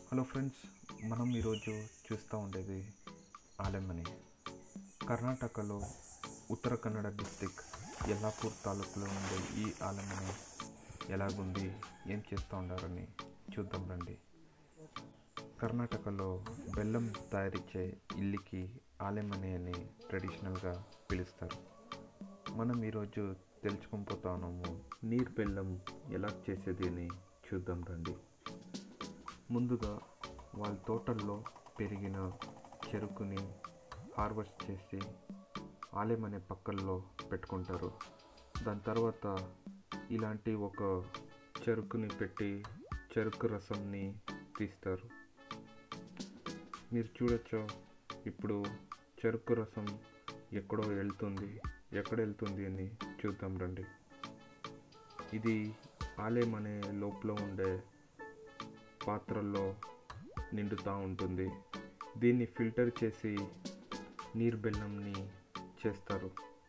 Hello friends, మనం ఈరోజు చూస్తూ ఉండేది ఆలెమనే. కర్ణాటకలో ఉత్తరకన్నడ డిస్టిక్ యల్లాపూర్ తాలూకులో ఉండే ఈ ఆలెమనే ఎలాగుంది, ఏం చేస్తూ ఉండారని చూద్దాం రండి. కర్ణాటకలో బెల్లం తయారీచే ఇల్లికి ఆలెమనే అని ట్రెడిషనల్గా పిలుస్తారు. మనం ఈరోజు తెలుసుకొని పోతా ఉన్నాము నీరు బెల్లం ఎలా చేసేది అని చూద్దాం రండి. ముందుగా వాళ్ళ తోటల్లో పెరిగిన చెరుకుని హార్వెస్ట్ చేసి ఆలెమనే పక్కల్లో పెట్టుకుంటారు. దాని తర్వాత ఇలాంటి ఒక చెరుకుని పెట్టి చెరుకు రసంని తీస్తారు. మీరు చూడొచ్చు, ఇప్పుడు చెరుకు రసం ఎక్కడ వెళ్తుంది అని చూద్దాం రండి. ఇది ఆలెమనే లోపల ఉండే పాత్రల్లో నిండుతూ ఉంటుంది. దీన్ని ఫిల్టర్ చేసి నీరు బెల్లంని చేస్తారు.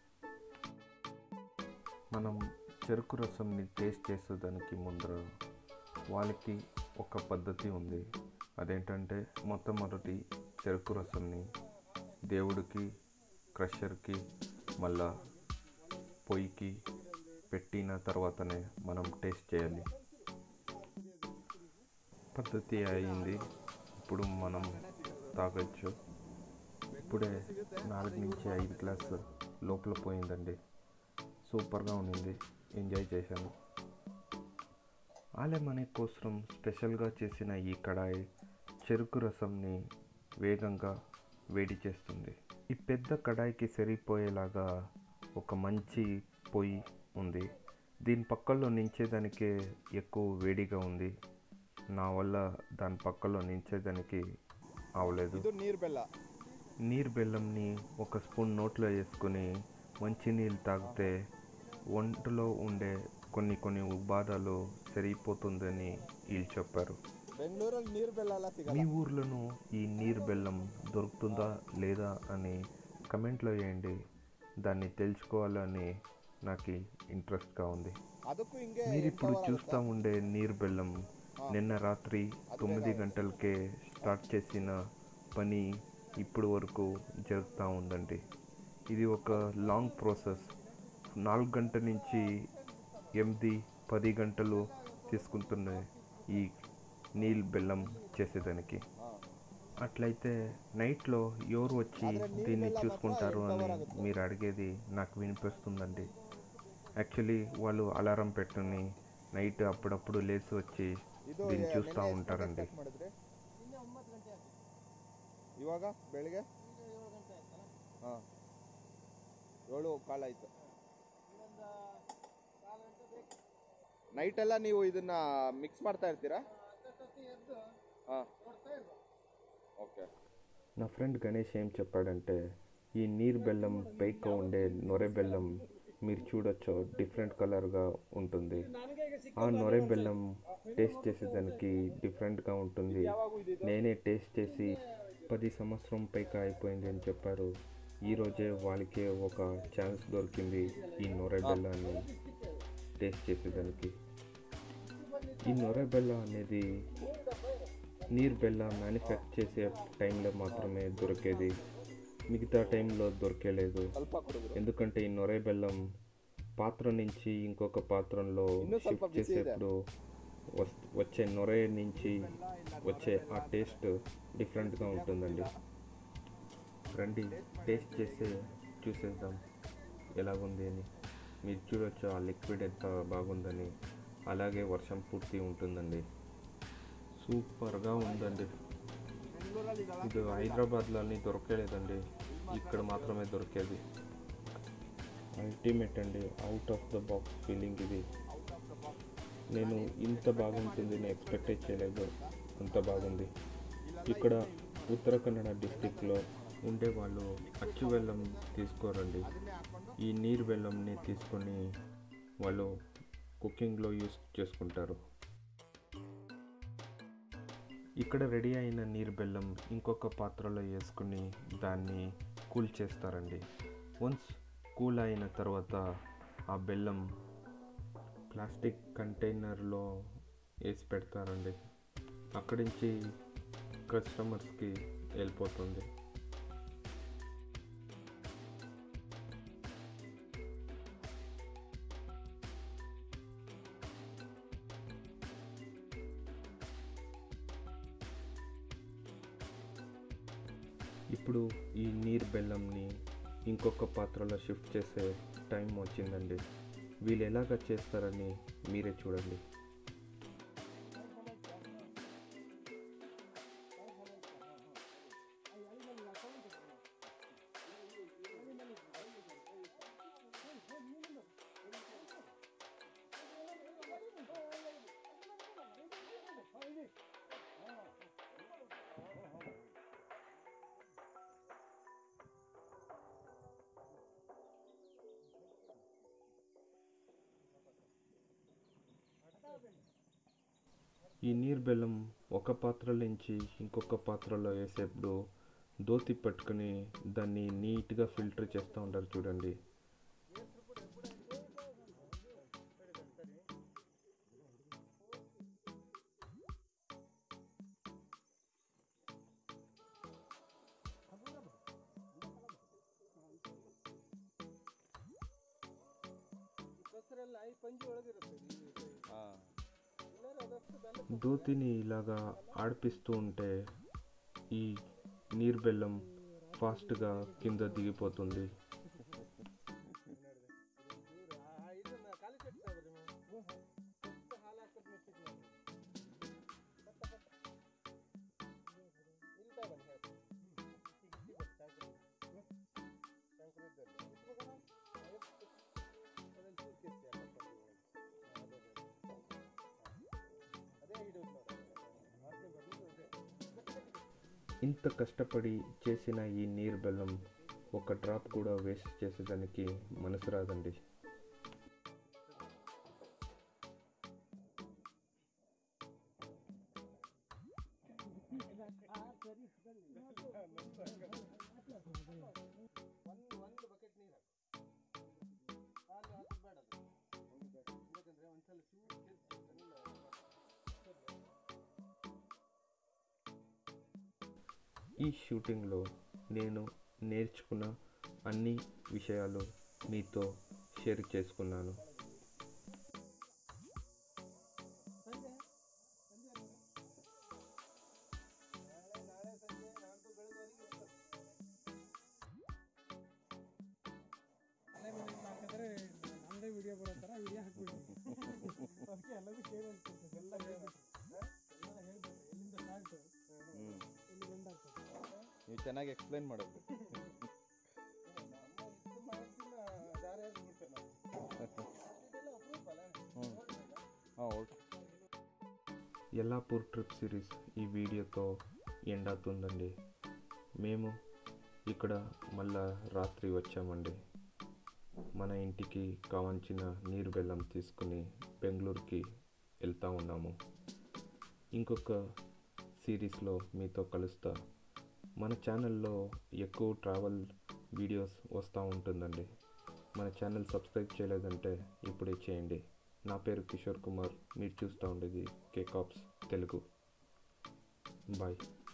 మనం చెరుకు రసంని టేస్ట్ చేసేదానికి ముందర వాళ్ళకి ఒక పద్ధతి ఉంది. అదేంటంటే మొట్టమొదటి చెరుకు రసంని దేవుడికి, క్రషర్కి, మళ్ళా పొయ్యికి పెట్టిన తర్వాతనే మనం టేస్ట్ చేయాలి. పద్ధతి అయింది, ఇప్పుడు మనం తాగొచ్చు. ఇప్పుడే 4 నుంచి 5 గ్లాసు లోపల పోయిందండి. సూపర్గా ఉండింది, ఎంజాయ్ చేశాను. ఆలెమనే కోసం స్పెషల్గా చేసిన ఈ కడాయి చెరుకు రసంని వేగంగా వేడి చేస్తుంది. ఈ పెద్ద కడాయికి సరిపోయేలాగా ఒక మంచి పొయ్యి ఉంది. దీని పక్కల్లో నించేదానికే ఎక్కువ వేడిగా ఉంది. నా వల్ల దాని పక్కలో నించేదానికి అవలేదు. నీరు బెల్లంని ఒక స్పూన్ నోట్లో వేసుకొని మంచినీళ్ళు తాగితే ఒంటిలో ఉండే కొన్ని ఉబాధాలు సరిపోతుందని వీళ్ళు చెప్పారు. మీ ఊర్లోనూ ఈ నీరు బెల్లం దొరుకుతుందా లేదా అని కమెంట్లో వేయండి. దాన్ని తెలుసుకోవాలని నాకు ఇంట్రెస్ట్గా ఉంది. మీరు ఇప్పుడు చూస్తూ ఉండే నీరు బెల్లం నిన్న రాత్రి 9 గంటలకే స్టార్ట్ చేసిన పని ఇప్పుడు వరకు జరుగుతూ ఉందండి. ఇది ఒక లాంగ్ ప్రాసెస్. 4 గంటల నుంచి 8-10 గంటలు తీసుకుంటున్నాయి ఈ నీళ్ళు బెల్లం చేసేదానికి. అట్లయితే నైట్లో ఎవరు వచ్చి దీన్ని చూసుకుంటారు అని మీరు అడిగేది నాకు వినిపిస్తుందండి. యాక్చువల్లీ వాళ్ళు అలారం పెట్టుని నైట్ అప్పుడప్పుడు లేచి వచ్చి దీన్ని చూస్తూ ఉంటారండి. ಇವಾಗ ಬೆಳಿಗ್ಗೆ 7 ಕಾಲ ಆಯ್ತು. ನೈಟ್ ಎಲ್ಲ ನೀವು ಇದನ್ನ ಮಿಕ್ಸ್ ಮಾಡ್ತಾ ಇರ್ತೀರಾ? ఓకే. నా ఫ్రెండ్ గణేష్ ఏం చెప్పాడంటే, ఈ నీరు బెల్లం పైకి ఉండే నొరె బెల్లం మీరు చూడొచ్చు, డిఫరెంట్ కలర్గా ఉంటుంది. ఆ నొరె బెల్లం టేస్ట్ చేసేదానికి డిఫరెంట్గా ఉంటుంది. నేనే టేస్ట్ చేసి 10 సంవత్సరం పైకి అయిపోయింది అని చెప్పారు. ఈరోజే వాళ్ళకే ఒక ఛాన్స్ దొరికింది ఈ నొరె బెల్లాన్ని టేస్ట్ చేసేదానికి. ఈ నొరె బెల్లం అనేది నీరు బెల్లం మ్యానుఫ్యాక్చర్ చేసే టైంలో మాత్రమే దొరికేది, మిగతా టైంలో దొరకలేదు. ఎందుకంటే ఈ నొరె బెల్లం పాత్ర నుంచి ఇంకొక పాత్రలో షిఫ్ట్ చేసేప్పుడు వచ్చే నొరె నుంచి వచ్చే ఆ టేస్ట్ డిఫరెంట్గా ఉంటుందండి. రండి టేస్ట్ చూసేద్దాం ఎలాగుంది అని. మీరు చూడొచ్చు ఆ లిక్విడ్ ఎంత బాగుందని. అలాగే వర్షం పూర్తి ఉంటుందండి. సూపర్గా ఉందండి. ఇది హైదరాబాద్లో అన్నీ దొరకలేదండి, ఇక్కడ మాత్రమే దొరికేది. అల్టిమేట్ అండి, out of the box feeling ఇది. నేను ఇంత బాగుంటుంది ఎక్స్పెక్ట్ చేయలేదు, అంత బాగుంది. ఇక్కడ ఉత్తరకన్నడ డిస్టిక్లో ఉండేవాళ్ళు అచ్చు బెల్లం తీసుకోరండి. ఈ నీరు బెల్లంని తీసుకొని వాళ్ళు కుకింగ్లో యూస్ చేసుకుంటారు. ఇక్కడ రెడీ అయిన నీరు బెల్లం ఇంకొక పాత్రలో వేసుకుని దాన్ని కూల్ చేస్తారండి. వన్స్ కూల్ అయిన తర్వాత ఆ బెల్లం ప్లాస్టిక్ కంటైనర్లో వేసి పెడతారండి. అక్కడి నుంచి కస్టమర్స్కి వెళ్ళిపోతుంది. ఇప్పుడు ఈ నీరు బెల్లంని ఇంకొక పాత్రలో షిఫ్ట్ చేసే టైం వచ్చిందండి. వీళ్ళు ఎలాగ చేస్తారని మీరే చూడండి. ఈ నీరు బెల్లం ఒక పాత్ర నుంచి ఇంకొక పాత్రలో వేసేప్పుడు దోతి పట్టుకుని దాన్ని నీట్గా ఫిల్టర్ చేస్తూ ఉంటారు చూడండి. దోతిని ఇలాగా ఆడిపిస్తూ ఉంటే ఈ నీరు బెల్లం ఫాస్ట్గా కింద దిగిపోతుంది. ఇంత కష్టపడి చేసిన ఈ నీరు బెల్లం ఒక డ్రాప్ కూడా వేస్ట్ చేసేదానికి మనసు రాదండి. ఈ షూటింగ్లో నేను నేర్చుకున్న అన్ని విషయాలు మీతో షేర్ చేసుకున్నాను. ನೀವು ಚೆನ್ನಾಗಿ ಎಕ್ಸ್ಪ್ಲೈನ್ ಮಾಡೋದು. యల్లాపూర్ ట్రిప్ సిరీస్ ఈ వీడియోతో ఎండ్ అవుతుందండి. మేము ఇక్కడ మళ్ళా రాత్రి వచ్చామండి. మన ఇంటికి కావాల్సిన నీరు బెల్లం తీసుకుని బెంగళూరుకి వెళ్తూ ఉన్నాము. ఇంకొక సిరీస్లో మీతో కలుస్తా. మన ఛానల్లో ఎక్కువ ట్రావెల్ వీడియోస్ వస్తూ ఉంటుందండి. మన ఛానల్ సబ్స్క్రైబ్ చేయలేదంటే ఇప్పుడే చేయండి. నా పేరు కిషోర్ కుమార్. మీరు చూస్తూ ఉండేది Kcops తెలుగు. బాయ్.